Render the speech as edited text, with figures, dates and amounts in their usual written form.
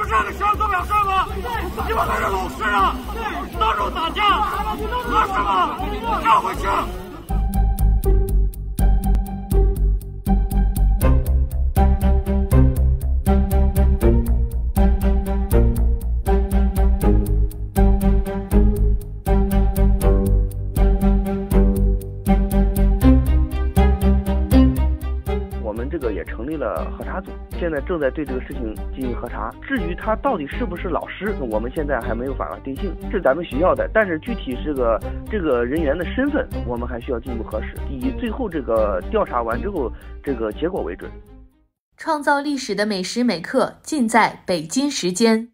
这个学生做不了事吗？你们还是老师啊！当众打架，合适吗？让回去！ 这个也成立了核查组，现在正在对这个事情进行核查。至于他到底是不是老师，我们现在还没有办法定性，是咱们学校的，但是具体这个人员的身份，我们还需要进一步核实，以最后这个调查完之后这个结果为准。 创造历史的每时每刻，尽在北京时间。